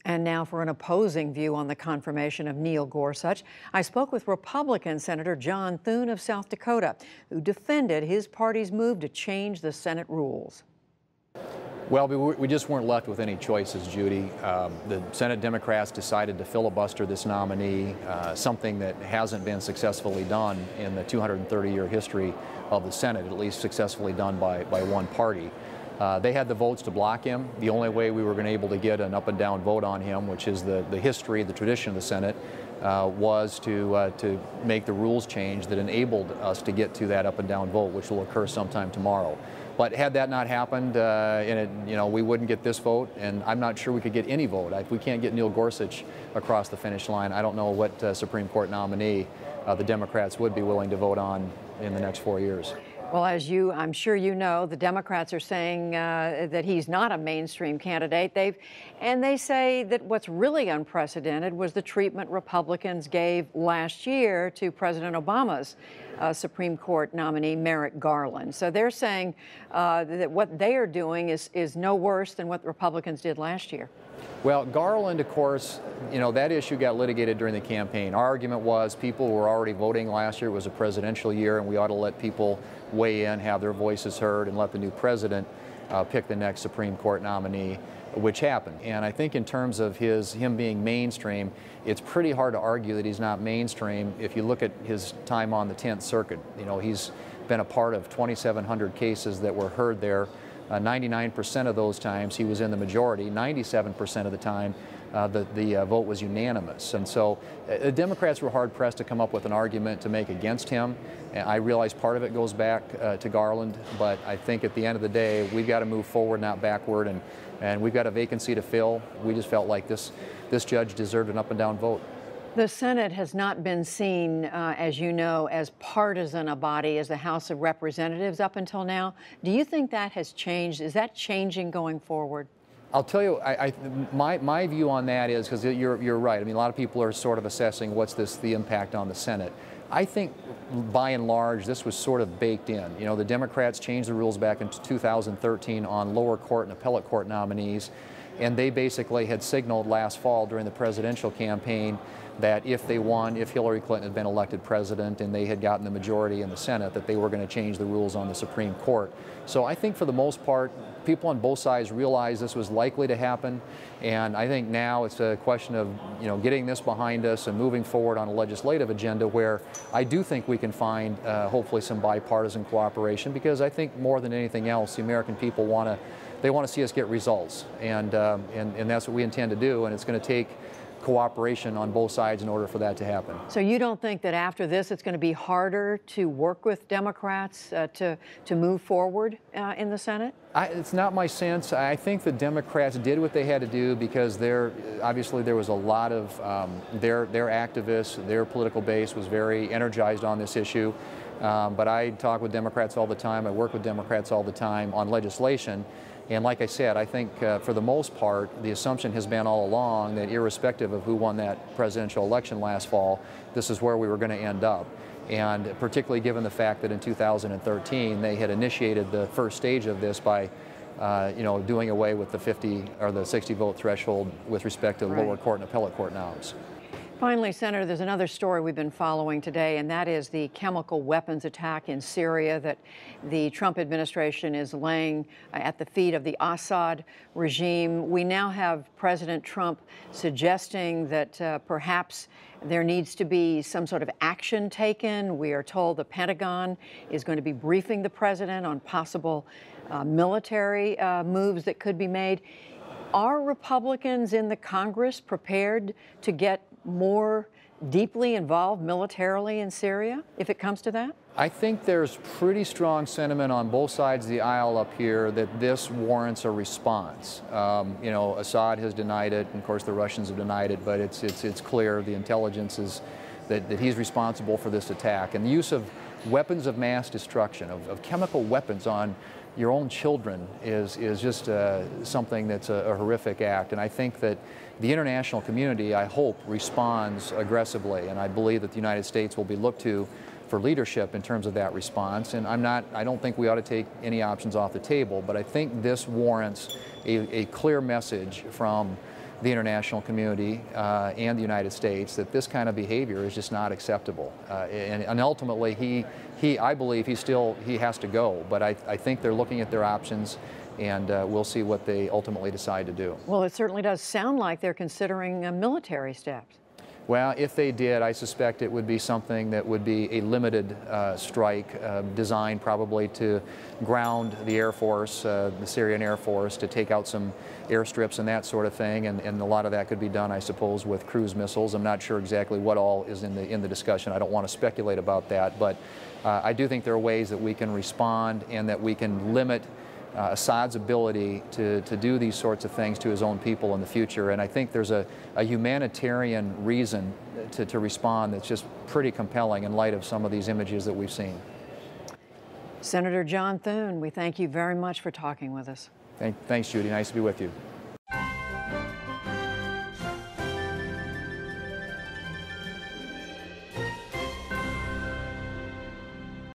And now for an opposing view on the confirmation of Neil Gorsuch, I spoke with Republican Senator John Thune of South Dakota, who defended his party's move to change the Senate rules. Well, we just weren't left with any choices, Judy. The Senate Democrats decided to filibuster this nominee, something that hasn't been successfully done in the 230-year history of the Senate, at least successfully done by one party. They had the votes to block him. The only way we were going to be able to get an up and down vote on him, which is the history, the tradition of the Senate, was to make the rules change that enabled us to get to that up and down vote, which will occur sometime tomorrow. But had that not happened, we wouldn't get this vote, and I'm not sure we could get any vote. If we can't get Neil Gorsuch across the finish line, I don't know what Supreme Court nominee the Democrats would be willing to vote on in the next 4 years. Well, I'm sure you know, the Democrats are saying that he's not a mainstream candidate. They say that what's really unprecedented was the treatment Republicans gave last year to President Obama's Supreme Court nominee, Merrick Garland. So they're saying that what they are doing is no worse than what the Republicans did last year. Well, Garland, of course, that issue got litigated during the campaign. Our argument was people were already voting last year. It was a presidential year, and we ought to let people weigh in, have their voices heard, and let the new president pick the next Supreme Court nominee, which happened. And I think in terms of him being mainstream, it's pretty hard to argue that he's not mainstream if you look at his time on the 10th Circuit. He's been a part of 2,700 cases that were heard there. 99% of those times he was in the majority. 97% of the time the vote was unanimous. And so the Democrats were hard-pressed to come up with an argument to make against him. And I realize part of it goes back to Garland, but I think at the end of the day, we've got to move forward, not backward, and we've got a vacancy to fill. We just felt like this judge deserved an up-and-down vote. The Senate has not been seen, as you know, as partisan a body as the House of Representatives up until now. Do you think that has changed? Is that changing going forward? I'll tell you, my view on that is, because you're right. I mean, a lot of people are sort of assessing what's the impact on the Senate. I think, by and large, this was sort of baked in. The Democrats changed the rules back in 2013 on lower court and appellate court nominees, and they basically had signaled last fall during the presidential campaign that if they won, if Hillary Clinton had been elected president and they had gotten the majority in the Senate, that they were going to change the rules on the Supreme Court. So I think for the most part, people on both sides realized this was likely to happen, and I think now it's a question of getting this behind us and moving forward on a legislative agenda where I do think we can find hopefully some bipartisan cooperation, because I think more than anything else, the American people want to see us get results, and that's what we intend to do, and it's going to take cooperation on both sides in order for that to happen. So you don't think that after this it's going to be harder to work with Democrats to move forward in the Senate? It's not my sense. I think the Democrats did what they had to do because obviously there was a lot of their activists, their political base was very energized on this issue. But I talk with Democrats all the time. I work with Democrats all the time on legislation. And like I said, I think for the most part, the assumption has been all along that irrespective of who won that presidential election last fall, this is where we were going to end up. And particularly given the fact that in 2013 they had initiated the first stage of this by doing away with the 50 or the 60 vote threshold with respect to lower court and appellate court noms. Finally, Senator, there's another story we've been following today, and that is the chemical weapons attack in Syria that the Trump administration is laying at the feet of the Assad regime. We now have President Trump suggesting that perhaps there needs to be some sort of action taken. We are told the Pentagon is going to be briefing the president on possible military moves that could be made. Are Republicans in the Congress prepared to get more deeply involved militarily in Syria, if it comes to that? I think there's pretty strong sentiment on both sides of the aisle up here that this warrants a response. Assad has denied it, and of course the Russians have denied it, but it's clear the intelligence is that he's responsible for this attack. And the use of weapons of mass destruction, of chemical weapons on your own children is just something that's a horrific act. And I think that the international community, I hope, responds aggressively. And I believe that the United States will be looked to for leadership in terms of that response. And I don't think we ought to take any options off the table, but I think this warrants a clear message from the international community and the United States that this kind of behavior is just not acceptable. And ultimately, I believe he has to go. But I think they're looking at their options, and we'll see what they ultimately decide to do. Well, it certainly does sound like they're considering military steps. Well, if they did, I suspect it would be something that would be a limited strike designed probably to ground the Air Force, the Syrian Air Force, to take out some airstrips and that sort of thing. And a lot of that could be done, I suppose, with cruise missiles. I'm not sure exactly what all is in the discussion. I don't want to speculate about that. But I do think there are ways that we can respond and that we can limit Assad's ability to do these sorts of things to his own people in the future. And I think there's a humanitarian reason to respond that's just pretty compelling in light of some of these images that we've seen. Senator John Thune, we thank you very much for talking with us. Thanks, Judy. Nice to be with you.